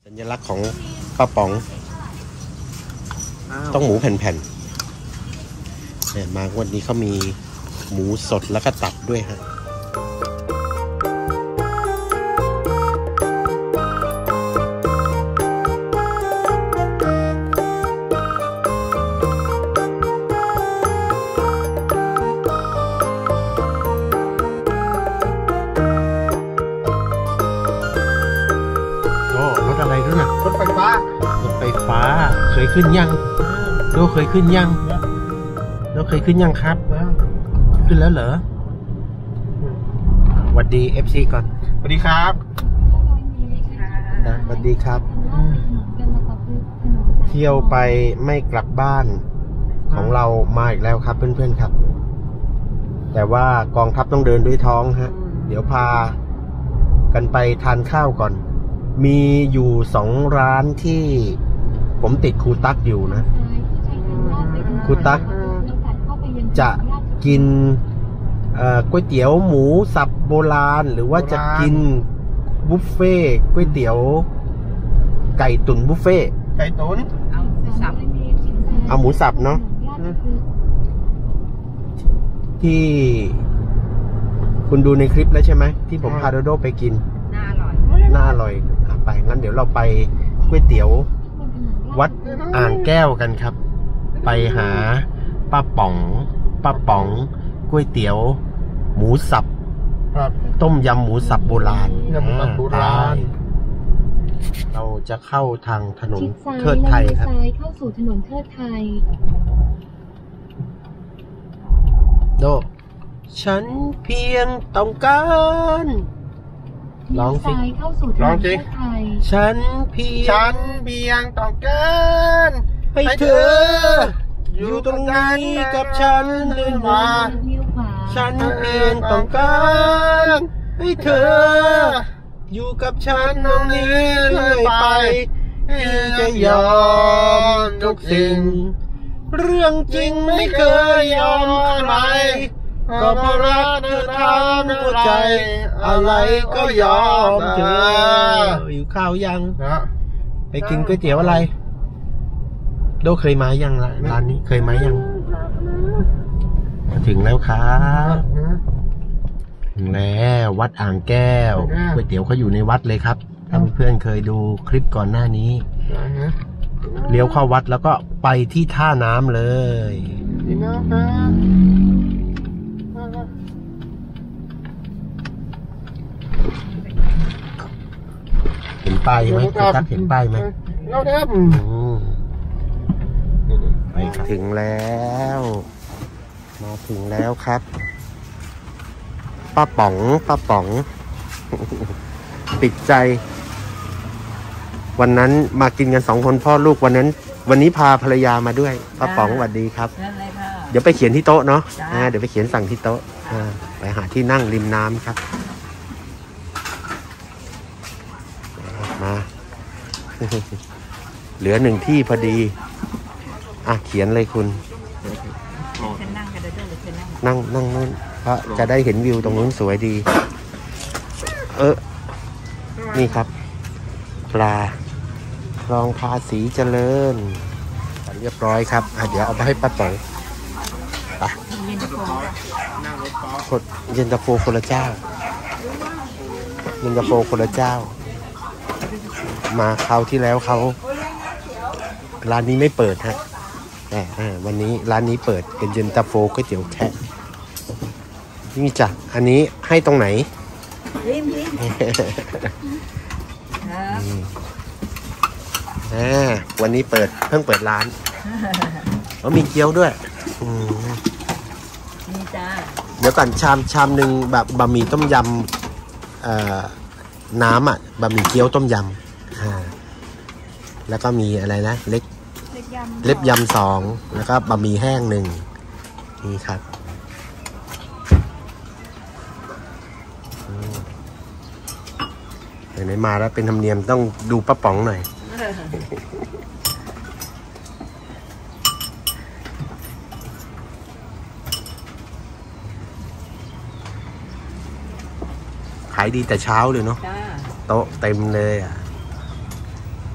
สัญลักษณ์ของป้าป๋องต้องหมูแผ่นๆเนี่ยมาวันนี้เขามีหมูสดแล้วก็ตับด้วยฮะรถอะไรด้วยนะรถไฟฟ้ารถไฟฟ้าเคยขึ้นยังโดเคยขึ้นยังครับขึ้นแล้วเหรอสวัสดี FC ก่อนสวัสดีครับสวัสดีครับเที่ยวไปไม่กลับบ้านของเรามาอีกแล้วครับเพื่อนๆครับแต่ว่ากองทัพต้องเดินด้วยท้องฮะเดี๋ยวพากันไปทานข้าวก่อนมีอยู่2 ร้านที่ผมติดครูตั๊กอยู่นะครูตั๊กจะกินก๋วยเตี๋ยวหมูสับโบราณหรือว่าจะกินบุฟเฟ่ก๋วยเตี๋ยวไก่ตุ๋นบุฟเฟ่ไก่ตุ๋นเอาหมูสับเนาะที่คุณดูในคลิปแล้วใช่ไหมที่ผมพาโดโดไปกินน่าอร่อยไปงั้นเดี๋ยวเราไปก๋วยเตี๋ยววัดอ่างแก้วกันครับไปหาป้าป๋องก๋วยเตี๋ยวหมูสับต้มยำหมูสับโบราณเราจะเข้าทางถนนเทิดไทยครับเข้าสู่ถนนเทิดไทยโดฉันเพียงต้องการร้องสิฉันเพียงต้องการให้เธออยู่ตรงนี้กับฉันเรื่อยมาฉันเพียงต้องการให้เธออยู่กับฉันตรงนี้เรื่อยไปจะยอมทุกสิ่งเรื่องจริงไม่เคยยอมใครก็เพราะรักเธอทำหัวใจอะไรก็ยอมเธออยู่ข้าวยังไปกินก๋วยเตี๋ยวอะไรโดเคยมายังร้านนี้เคยมายังถึงแล้วครับถึงแล้ววัดอ่างแก้วก๋วยเตี๋ยวเขาอยู่ในวัดเลยครับถ้าเพื่อนเคยดูคลิปก่อนหน้านี้เลี้ยวเข้าวัดแล้วก็ไปที่ท่าน้ำเลยเห็นป้ายไหมตักเห็นป้ายไหมไปถึงแล้วมาถึงแล้วครับป้าป๋องติดใจวันนั้นมากินกัน2 คนพ่อลูกวันนี้พาภรรยามาด้วยป้าป๋องสวัสดีครับเดี๋ยวไปเขียนที่โต๊ะเนาะเดี๋ยวไปเขียนสั่งที่โต๊ะไปหาที่นั่งริมน้ำครับมาเหลือ1 ที่พอดีเขียนเลยคุณนั่งนู้นเพราะจะได้เห็นวิวตรงนู้นสวยดีนี่ครับปลาคลองภาษีเจริญเรียบร้อยครับเดี๋ยวเอาไปให้ป้าป๋องไปเย็นตาโฟคนละเจ้ามาคราวที่แล้วร้านนี้ไม่เปิดฮะวันนี้ร้านนี้เปิดเป็นเย็นตาโฟก๋วยเตี๋ยวแคะนี่จ้ะอันนี้ให้ตรงไหนวันนี้เพิ่งเปิดร้านมีเกี๊ยวด้วยนี่จ้าเดี๋ยวก่อนชามหนึ่งแบบบะหมี่ต้มยำน้ำบะหมี่เกี๊ยวต้มยำแล้วก็มีอะไรนะเล็บยำ2แล้วก็บะหมี่แห้ง1นี่ครับไหนมาแล้วเป็นธรรมเนียมต้องดูป้าป๋องหน่อยขายดีแต่เช้าเลยเนาะโต๊ะเต็มเลย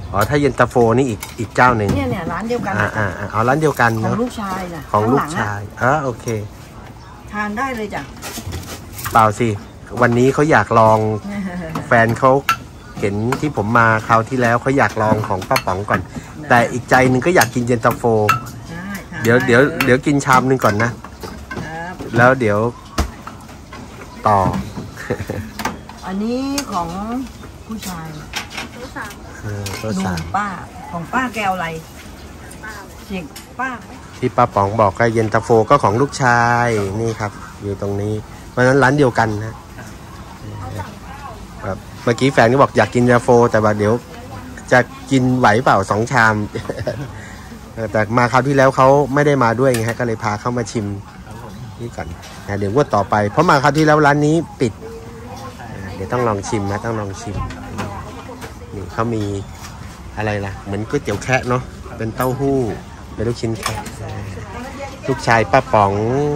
อ๋อถ้าเย็นตาโฟนี่อีกเจ้าหนึ่งเนี่ยร้านเดียวกันเอาร้านเดียวกันขอเนาะงลูกชายนะของลูกชายโอเคทานได้เลยจ้ะเปล่าสิวันนี้เขาอยากลอง แฟนเขาเห็นที่ผมมาคราวที่แล้วเขาอยากลองของป้าป๋องก่อนแต่อีกใจหนึ่งก็อยากกินเย็นตาโฟเดี๋ยวกินชามนึงก่อนนะแล้วเดี๋ยวต่ออันนี้ของผู้ชายตัวสามป้าของป้าแก้วอะไรเสียงป้าที่ป้าป๋องบอกก็เย็นตาโฟก็ของลูกชายนี่ครับอยู่ตรงนี้เพราะฉะนั้นร้านเดียวกันนะเมื่อกี้แฟนก็บอกอยากกินเย็นตาโฟแต่ว่าเดี๋ยวจะกินไหวเปล่า2 ชาม แต่มาคราวที่แล้วเขาไม่ได้มาด้วยไงฮะก็เลยพาเข้ามาชิมนี่ก่อนเดี๋ยวว่าต่อไปเพราะมาคราวที่แล้วร้านนี้ปิดเดี๋ยวต้องลองชิมนะต้องลองชิมนี่เขามีอะไรล่ะเหมือนก๋วยเตี๋ยวแคะเนาะเป็นเต้าหู้เป็นลูกชิ้นแคะลูกชายป้าป๋อง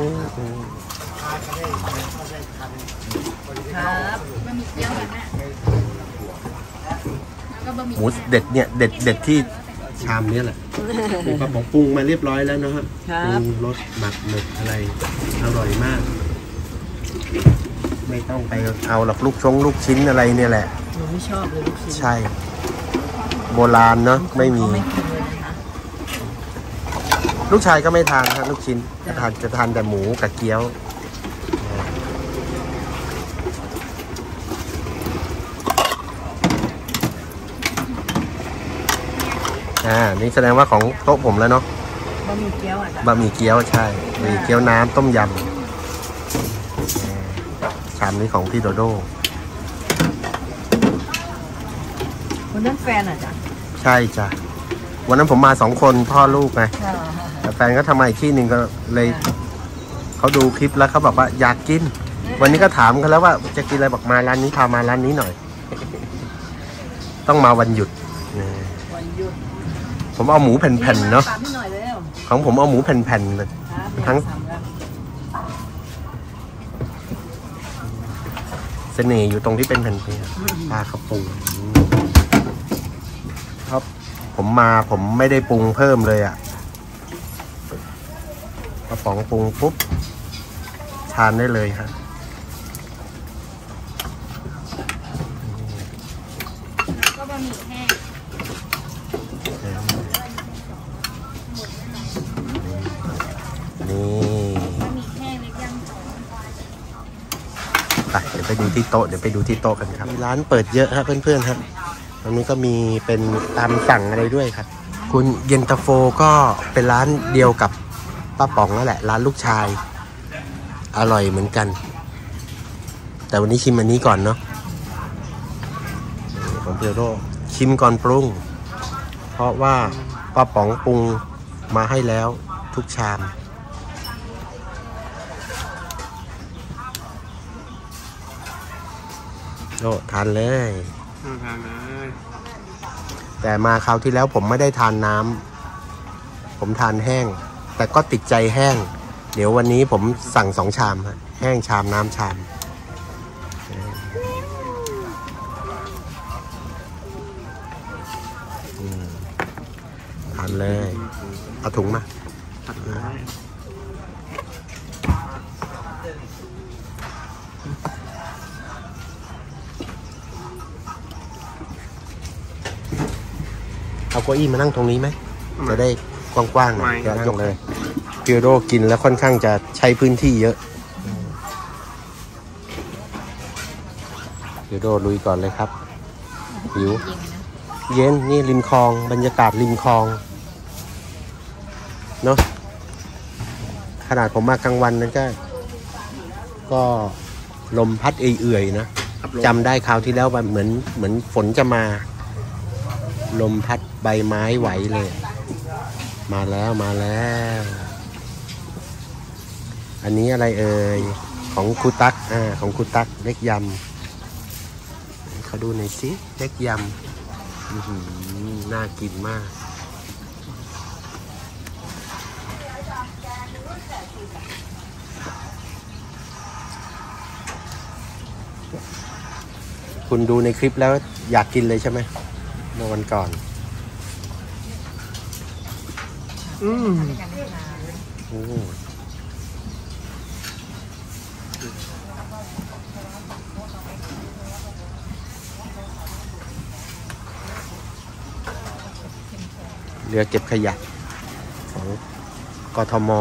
หมูเด็ดเนี่ยเด็ดที่ชามนี้แหละป้าป๋องปรุงมาเรียบร้อยแล้วนะฮะปรุงรสหมักหมึกอะไรอร่อยมากไม่ต้องไปเอาหรอกลูกชิ้นอะไรเนี่ยแหละหนูไม่ชอบเลยลูกชิ้นใช่โบราณเนาะไม่มีลูกชายก็ไม่ทานครับลูกชิ้นจะทานแต่หมูกับเกี๊ยวนี่แสดงว่าของโต๊ะผมแล้วเนาะบะหมี่เกี๊ยวบะหมี่เกี๊ยวใช่มีเกี๊ยวน้ำต้มยำชามนี้ของพี่โดโด้วันนั้นแฟนจ้ะใช่จ้ะวันนั้นผมมา2 คนพ่อลูกไงแต่แฟนก็ทำมาอีกที่หนึ่งก็เลยเขาดูคลิปแล้วเขาบอกว่าอยากกินวันนี้ก็ถามกันแล้วว่าจะกินอะไรบอกมาร้านนี้พามาร้านนี้หน่อยต้องมาวันหยุดผมเอาหมูแผ่นๆเนาะของผมเอาหมูแผ่นๆเลยทั้งเสน่ห์อยู่ตรงที่เป็นแผ่นๆปลากระปูครับผมไม่ได้ปรุงเพิ่มเลยกระป๋องปรุงปุ๊บทานได้เลยครับก็บะหมี่แห้งนี่บะหมี่แห้งเล็กย่างเดี๋ยวไปดูที่โต๊ะกันครับร้านเปิดเยอะครับเพื่อนๆครับตรงนี้ก็มีเป็นตามสั่งอะไรด้วยครับคุณเย็นตาโฟก็เป็นร้านเดียวกับป้าป๋องนั่นแหละร้านลูกชายอร่อยเหมือนกันแต่วันนี้ชิมอันนี้ก่อนเนาะของเปียโรชิมก่อนปรุงเพราะว่าป้าป๋องปรุงมาให้แล้วทุกชามโอ้ทานเลยแต่มาคราวที่แล้วผมไม่ได้ทานน้ำผมทานแห้งแต่ก็ติดใจแห้งเดี๋ยววันนี้ผมสั่ง2 ชามแห้งชามน้ำชามทานเลยเอาถุงมาเอาเก้าอี้มานั่งตรงนี้ไหมจะได้กว้างๆหน่อยยกเลยเปียโรกินแล้วค่อนข้างจะใช้พื้นที่เยอะเปียโรลุยก่อนเลยครับหิวเย็นนี่ริมคลองบรรยากาศริมคลองเนาะขนาดผมมากลางวันนั้นก็ลมพัดเอื่อยๆนะจำได้คราวที่แล้วเหมือนฝนจะมาลมพัดใบไม้ไหวเลยมาแล้วอันนี้อะไรเอ่ยของครูตั๊กของครูตั๊กเล็กยำเขาดูหน่อยสิเล็กยำน่ากินมากคุณดูในคลิปแล้วอยากกินเลยใช่ไหมเมื่อวันก่อนโอ้เรือเก็บขยะของกทม.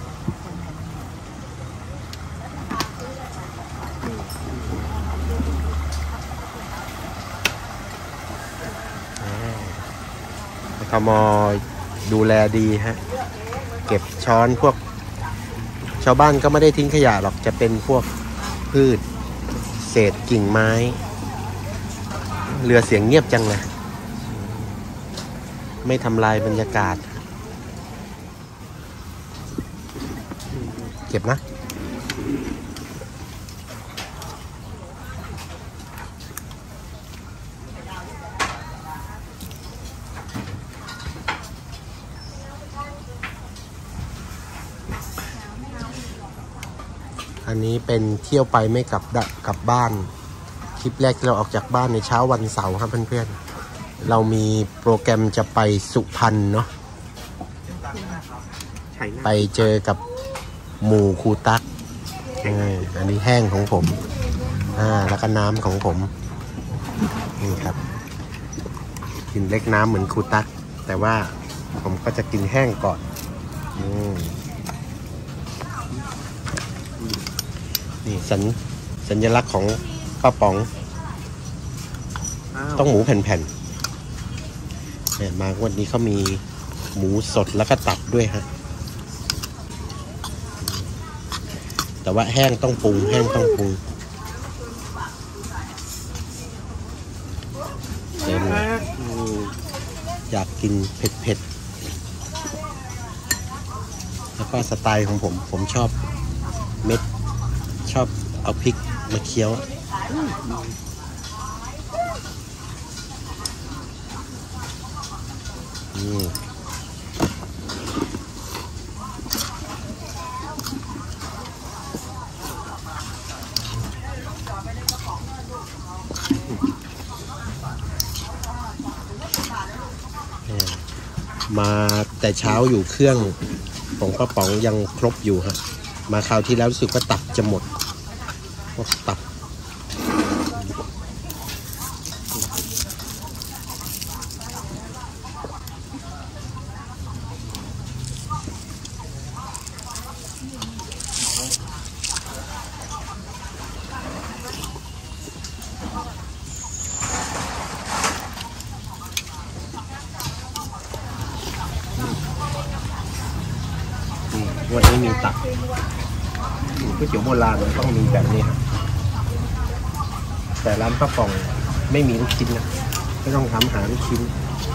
กทม.ดูแลดีฮะเก็บช้อนพวกชาวบ้านก็ไม่ได้ทิ้งขยะหรอกจะเป็นพวกพืชเศษกิ่งไม้เรือเสียงเงียบจังเลยไม่ทำลายบรรยากาศเก็บนะอันนี้เป็นเที่ยวไปไม่กลับบ้านคลิปแรกที่เราออกจากบ้านในเช้าวันเสาร์ครับเพื่อนๆเรามีโปรแกรมจะไปสุพรรณเนาะไปเจอกับหมู่ครูตั๊กอันนี้แห้งของผมแล้วก็น้ำของผมนี่ครับกินเล็กน้ำเหมือนครูตั๊กแต่ว่าผมก็จะกินแห้งก่อนนี่สัญลักษณ์ของป้าป๋องต้องหมูแผ่นๆเนี่ยมาวันนี้เขามีหมูสดแล้วก็ตับด้วยฮะแต่ว่าแห้งต้องปรุงเต็มอยากกินเผ็ดๆแล้วก็สไตล์ของผมชอบเม็ดชอบเอาพริกมาเคี้ยวมาแต่เช้าอยู่เครื่องของป้าป๋องยังครบอยู่ฮะมาคราวที่แล้วรู้สึกว่าตับจะหมดพวกตับวันนี้มีตับก๋วยเตี๋ยวโบราณมันต้องมีแบบนี้ครับแต่ร้านป้าป๋องไม่มีลูกชิ้นนะไม่ต้องทำหาลูกชิ้น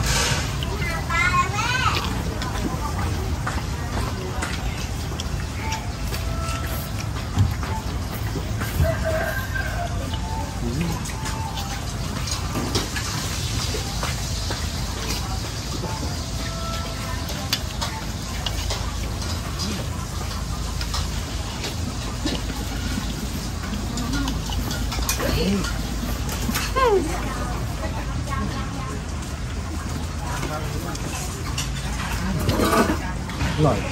อร่อย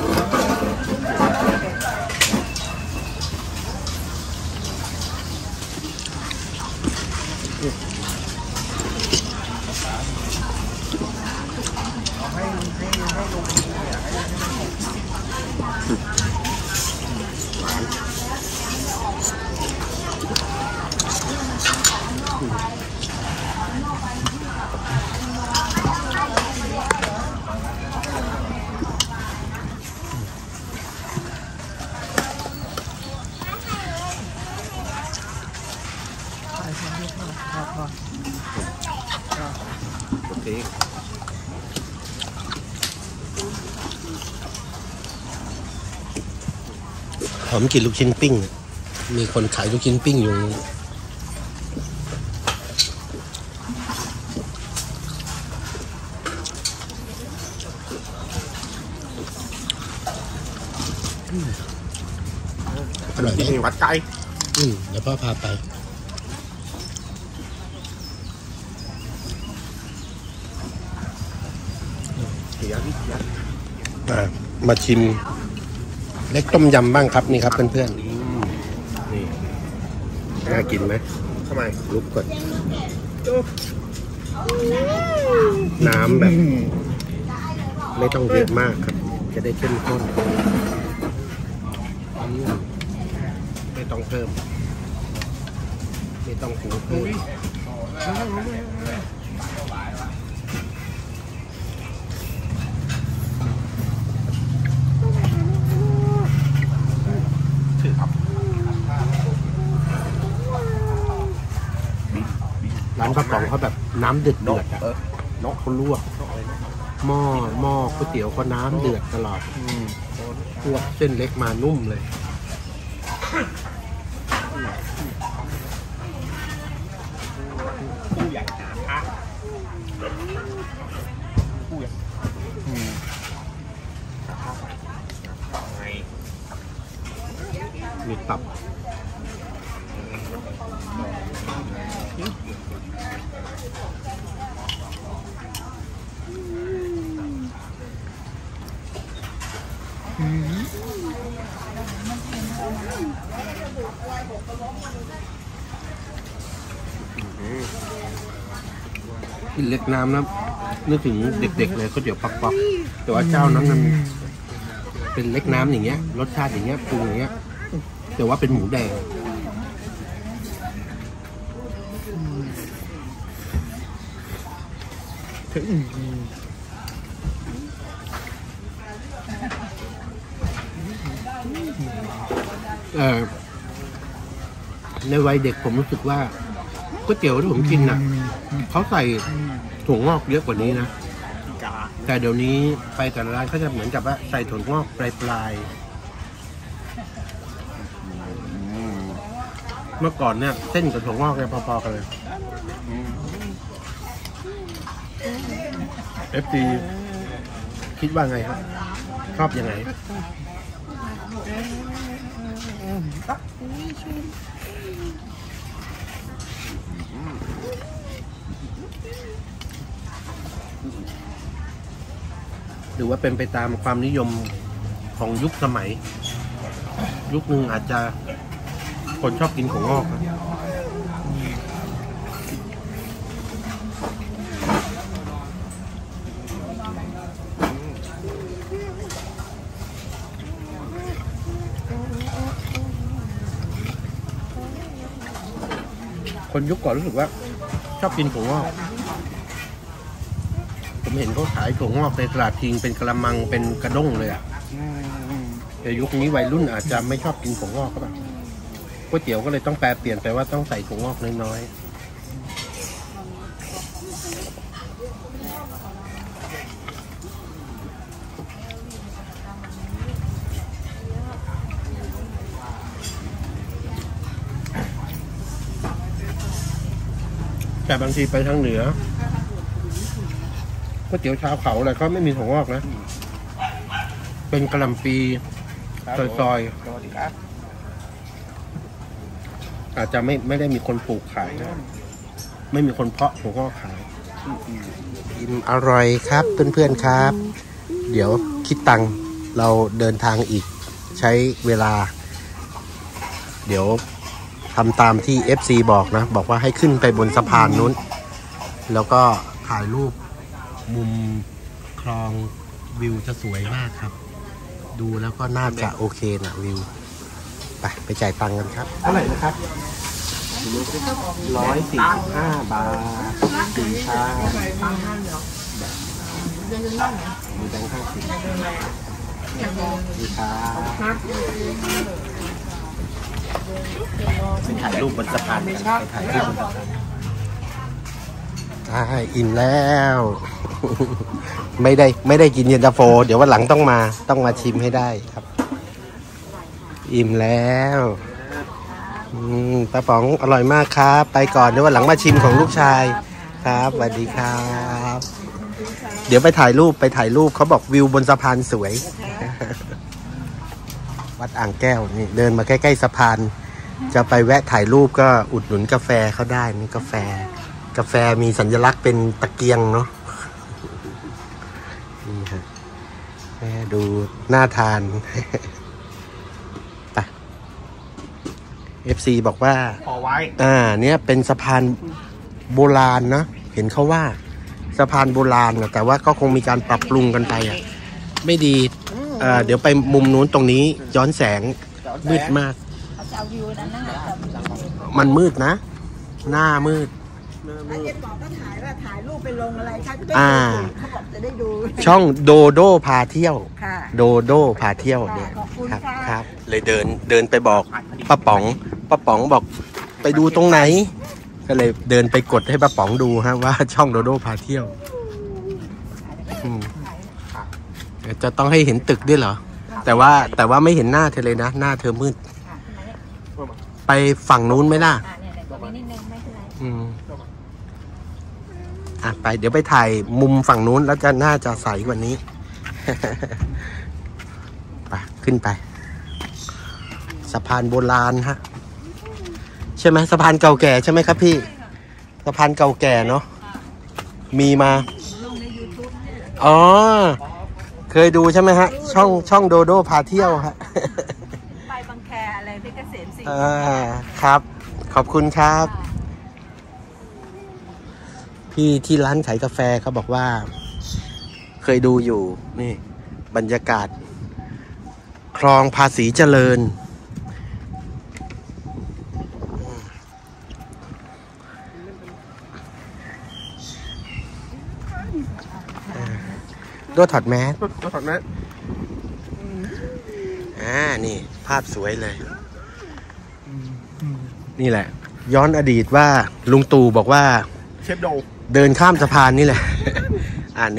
ผมกินลูกชิ้นปิ้งมีคนขายลูกชิ้นปิ้งอยู่อร่อยที่วัดไก่เดี๋ยวพ่อพาไปมาชิมเล็กต้มยำบ้างครับนี่ครับเพื่อนๆนี่น่ากินไหมทำไมลุกก่อนน้ำแบบไม่ต้องเยอะมากครับจะได้เข้มข้นไม่ต้องเพิ่มไม่ต้องปรุงเพิ่มร้านป้าป๋องเขาแบบน้ำเดือดอะนกเขาลวกหม้อก๋วยเตี๋ยวเขาน้ำเดือดตลอดพวกเส้นเล็กมานุ่มเลยมีตับกินเล็กน้ำนะนึกถึงเด็กๆเลยก็เดี๋ยวปักๆแต่ว่าเจ้านั้นมันเป็นเล็กน้ำอย่างเงี้ยรสชาติอย่างเงี้ยปรุงอย่างเงี้ยแต่ว่าเป็นหมูแดงในวัยเด็กผมรู้สึกว่าก๋วยเตี๋ยวที่ผมกินน่ะเขาใส่ถั่วงอกเยอะกว่านี้นะแต่เดี๋ยวนี้ไปแต่ละร้านเขาจะเหมือนกับว่าใส่ถั่วงอกปลายเมื่อก่อนเนี่ยเส้นกับถั่วงอกเนี่ยพอๆกันเลยFD คิดว่าไงครับชอบยังไงหรือว่าเป็นไปตามความนิยมของยุคสมัยยุคนึงอาจจะคนชอบกินถั่วงอกคนยุคก่อนรู้สึกว่าชอบกินถั่วงอกผมเห็นเขาขายถั่วงอกในตลาดทิ้งเป็นกระมังเป็นกระด้งเลยอ่ะแต่ยุคนี้วัยรุ่นอาจจะไม่ชอบกินถั่วงอกก็แบบก๋วยเตี๋ยวก็เลยต้องแปลเปลี่ยนไปว่าต้องใส่ถั่วงอกน้อยๆแต่บางทีไปทางเหนือก๋วยเตี๋ยวชาวเขาอะไรก็ไม่มีถั่วงอกนะเป็นกะหล่ำปีซอยอาจจะไม่ได้มีคนปลูกขายนะไม่มีคนเพาะถั่วงอกขายกินอร่อยครับเพื่อนๆครับเดี๋ยวคิดตังค์เราเดินทางอีกใช้เวลาเดี๋ยวทำตามที่ FC บอกนะบอกว่าให้ขึ้นไปบนสะพานนู้นแล้วก็ถ่ายรูปมุมคลองวิวจะสวยมากครับดูแล้วก็น่าจะโอเคนะวิวไปจ่ายตังค์กันครับเท่าไหร่นะครับ145 บาทสีชามีแบงค์50สีชาไปถ่ายรูปบนสะพานไปถ่ายรูปบนสะพานอิ่มแล้วไม่ได้กินเย็นตาโฟเดี๋ยววันหลังต้องมาชิมให้ได้ครับอิ่มแล้วป้าป๋องอร่อยมากครับไปก่อนเดี๋ยววันหลังมาชิมของลูกชายครับสวัสดีครับเดี๋ยวไปถ่ายรูปเขาบอกวิวบนสะพานสวยวัดอ่างแก้วนี่เดินมาใกล้ๆสะพานจะไปแวะถ่ายรูปก็อุดหนุนกาแฟเขาได้นี่กาแฟมีสัญลักษณ์เป็นตะเกียงเนาะนี่ฮะดูน่าทาน ไป FC บอกว่าพอไว้เนี่ยเป็นสะพานโบราณนะเห็นเขาว่าสะพานโบราณนะแต่ว่าก็คงมีการปรับปรุงกันไปไม่ดีเดี๋ยวไปมุมนู้นตรงนี้ย้อนแสงมืดมากมันมืดนะหน้ามืดอาเจนบอกก็ถ่ายรูปไปลงอะไรค่ะเขาบอกจะได้ดูช่องโดโดพาเที่ยวโดโดพาเที่ยวเนี่ยครับเลยเดินไปบอกป้าป๋องบอกไปดูตรงไหนก็เลยเดินไปกดให้ป้าป๋องดูฮะว่าช่องโดโดพาเที่ยวจะต้องให้เห็นตึกด้วยเหรอแต่ว่าไม่เห็นหน้าเธอเลยนะหน้าเธอมืดไปฝั่งนู้นไหมล่ะไปเดี๋ยวไปถ่ายมุมฝั่งนู้นแล้วจะน่าจะใสกว่านี้ ไปขึ้นไปสะพานโบราณฮะใช่ไหมสะพานเก่าแก่ใช่ไหมครับพี่สะพานเก่าแก่เนาะมีมาอ๋อเคยดูใช่ไหมฮะช่องโดโดพาเที่ยวฮะไปบางแคอะไรเพชรเกษมศรีครับขอบคุณครับพี่ที่ร้านขายกาแฟเขาบอกว่าเคยดูอยู่นี่บรรยากาศคลองภาษีเจริญตัวถอดแมสนี่ภาพสวยเลยนี่แหละย้อนอดีตว่าลุงตู่บอกว่าเชฟโดเดินข้ามสะพานนี่แหละ1 2 3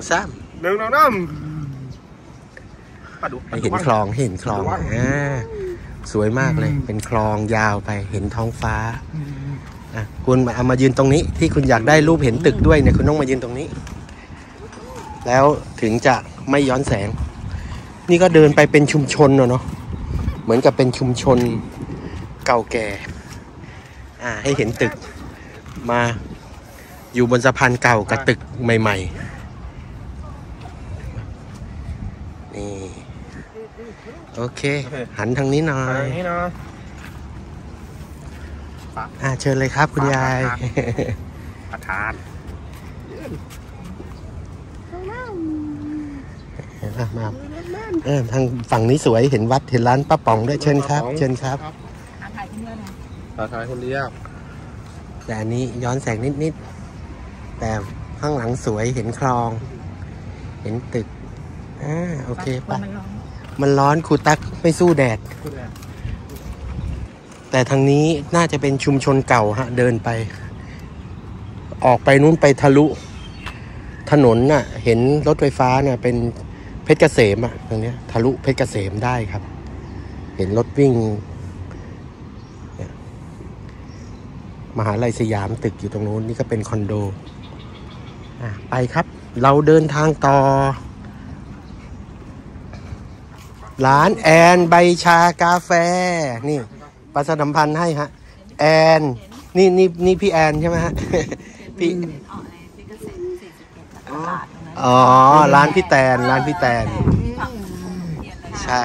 เห็นคลองสวยมากเลยเป็นคลองยาวไปเห็นท้องฟ้าคุณเอามายืนตรงนี้ที่คุณอยากได้รูปเห็นตึกด้วยเนี่ยคุณต้องมายืนตรงนี้แล้วถึงจะไม่ย้อนแสงนี่ก็เดินไปเป็นชุมชนเนาะเหมือนกับเป็นชุมชนเก่าแก่ให้เห็นตึกมาอยู่บนสะพานเก่ากับตึกใหม่ๆนี่โอเคหันทางนี้หน่อยเชิญเลยครับคุณยายประธานมาทางฝั่งนี้สวยเห็นวัดเห็นร้านป้าป๋องด้วยเชิญครับเชิญครับถ่ายคนเดียวแต่อันนี้ย้อนแสงนิดๆแต่ข้างหลังสวยเห็นคลองเห็นตึกโอเคป่ะมันร้อนครูตักไม่สู้แดดแต่ทางนี้น่าจะเป็นชุมชนเก่าฮะเดินไปออกไปนู้นไปทะลุถนนน่ะเห็นรถไฟฟ้าเนี่ยเป็นเพชรเกษมตรงนี้ทะลุเพชรเกษมได้ครับเห็นรถวิ่งมหาลัยสยามตึกอยู่ตรงนู้นนี่ก็เป็นคอนโดไปครับเราเดินทางต่อร้านแอนใบชากาแฟนี่ประชาสัมพันธ์ให้ฮะแอนนี่พี่แอนใช่ไหมฮะพี่ร้านพี่แตนใช่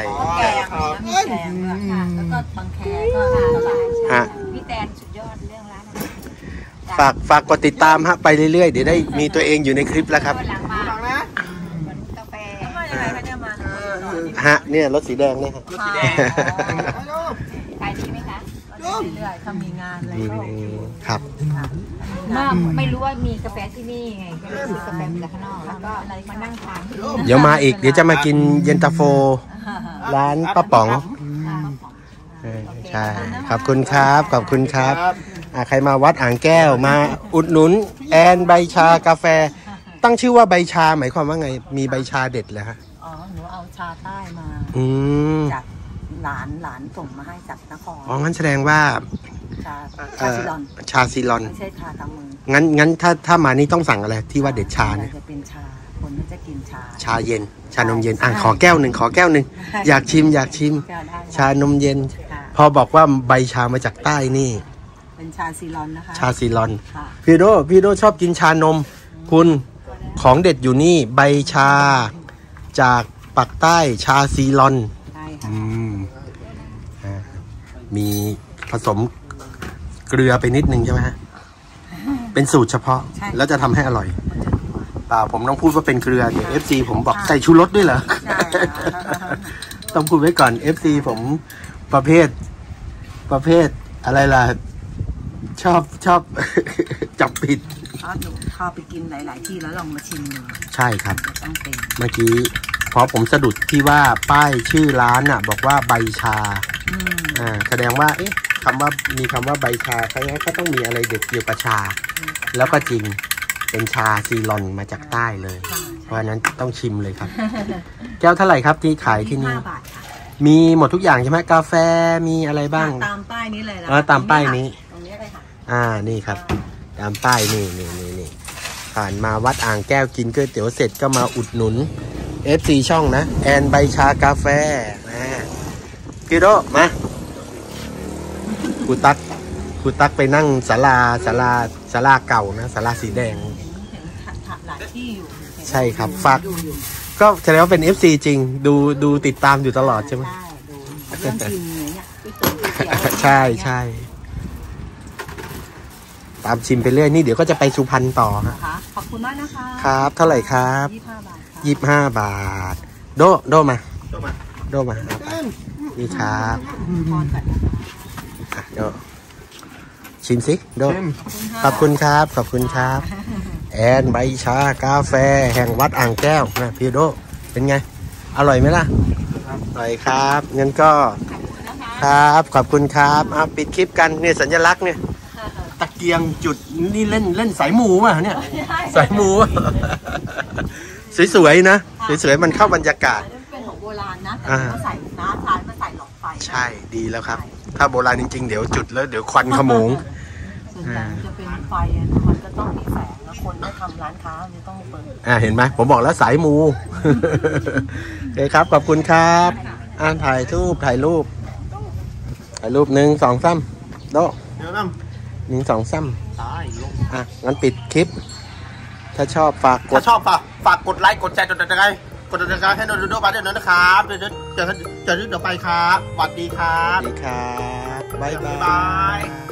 แล้วก็บางแคก็ฮะพี่แตนสุดยอดเรื่องร้านฝากกดติดตามฮะไปเรื่อยๆเดี๋ยวได้มีตัวเองอยู่ในคลิปแล้วครับกาแฟฮะเนี่ยรถสีแดงเนี่ยรถสีแดงขายดีไหมคะเรื่อยๆถ้ามีงานอะไรก็ครับไม่รู้ว่ามีกาแฟที่นี่ไงก็เลยซื้อกาแฟมาจากข้างนอกแล้วก็มานั่งทานเดี๋ยวมาอีกเดี๋ยวจะมากินเย็นตาโฟร้านป้าป๋องใช่ขอบคุณครับใครมาวัดอ่างแก้วมาอุดหนุนแอนใบชากาแฟตั้งชื่อว่าใบชาหมายความว่าไงมีใบชาเด็ดเลยฮะหนูเอาชาใต้มาจากหลานส่งมาให้จากนครงั้นแสดงว่าชาซีลอนไม่ใช่ชาตามมืองั้นถ้ามานี่ต้องสั่งอะไรที่ว่าเด็ดชาเนี่ยจะเป็นชาคนที่จะกินชาเย็นชานมเย็นขอแก้วหนึ่งอยากชิมชานมเย็นพอบอกว่าใบชามาจากใต้นี่เป็นชาซีลอนนะคะชาซีลอนพี่โดชอบกินชานมคุณของเด็ดอยู่นี่ใบชาจากปักใต้ชาซีลอนใช่ค่ะมีผสมเกลือไปนิดนึงใช่ไหมฮะ เป็นสูตรเฉพาะ แล้วจะทำให้อร่อยเปล่าผมต้องพูดว่าเป็นเกลือเดี๋ยว FC ผมบอกใส่ชูรสด้วยเหรอใช่ค่ะต้องพูดไว้ก่อน FC ผมประเภทอะไรล่ะ ชอบ จับผิดหนูพาไปกินหลายๆที่แล้วลองมาชิมดูใช่ครับจะต้องเป็นเมื่อกี้พอผมสะดุดที่ว่าป้ายชื่อร้านอ่ะ บอกว่าใบชา แสดงว่ามีคำว่าใบชาเพราะงั้นก็ต้องมีอะไรเด็ดเกี่ยวกับชา แล้วก็จริงเป็นชาซีลอนมาจากใต้เลย เพราะฉะนั้นต้องชิมเลยครับ แก้วเท่าไหร่ครับที่ขายที่นี่ 5 บาทค่ะมีหมดทุกอย่างใช่ไหมกาแฟมีอะไรบ้างตามป้ายนี้เลยนะตามป้ายนี้ตรงนี้เลยค่ะนี่ครับ ตามป้ายนี่ผ่านมาวัดอ่างแก้วกินก๋วยเตี๋ยวเสร็จก็มาอุดหนุน FC ช่องนะแอนใบชากาแฟพี่โดมาครูตักไปนั่งศาลาเก่านะศาลาสีแดงเห็นหลายที่อยู่ใช่ครับฝากก็แสดงว่าเป็น FC จริงดูติดตามอยู่ตลอดใช่ไหมใช่ดูเรื่องกินเนี่ยใช่ตามชิมไปเรื่อยนี่เดี๋ยวก็จะไปสุพรรณต่อฮะขอบคุณมากนะคะครับเท่าไหร่ครับ25 บาทโดมาเอาไปนี่ครับโดชิมสิโดขอบคุณครับแอนใบชากาแฟแห่งวัดอ่างแก้วนะพี่โดเป็นไงอร่อยไหมล่ะอร่อยครับงั้นก็ครับขอบคุณครับปิดคลิปกันเนี่ยสัญลักษณ์เนี่ยตะเกียงจุดนี่เล่นสายหมูป่ะเนี่ยสายหมูสวยๆนะสวยๆมันเข้าบรรยากาศเป็นของโบราณนะแต่ก็ใส่น้ำร้านมาใส่หลอดไฟใช่ดีแล้วครับถ้าโบราณจริงๆเดี๋ยวจุดแล้วเดี๋ยวควันขโมงส่วนใหญ่จะเป็นไฟมันจะต้องมีแสงแล้วคนที่ทำร้านค้าจะต้องเปิดเห็นไหมผมบอกแล้วสายมูโอเคครับขอบคุณครับถ่ายรูป1 2 3โดเดี๋ยวนั่ง 1 2 3งั้นปิดคลิปถ้าชอบฝากกดไลค์กดแชร์กดติดตามให้ดูไปด้วยนะครับเดี๋ยวไปครับสวัสดีครับบ๊ายบาย